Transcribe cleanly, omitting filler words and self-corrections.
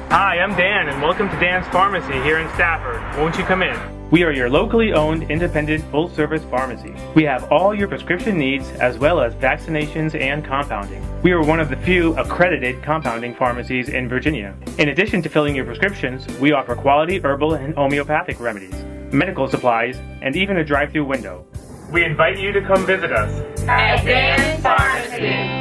Hi, I'm Dan, and welcome to Dan's Pharmacy here in Stafford. Won't you come in? We are your locally owned, independent, full-service pharmacy. We have all your prescription needs, as well as vaccinations and compounding. We are one of the few accredited compounding pharmacies in Virginia. In addition to filling your prescriptions, we offer quality herbal and homeopathic remedies, medical supplies, and even a drive-through window. We invite you to come visit us at Dan's Pharmacy.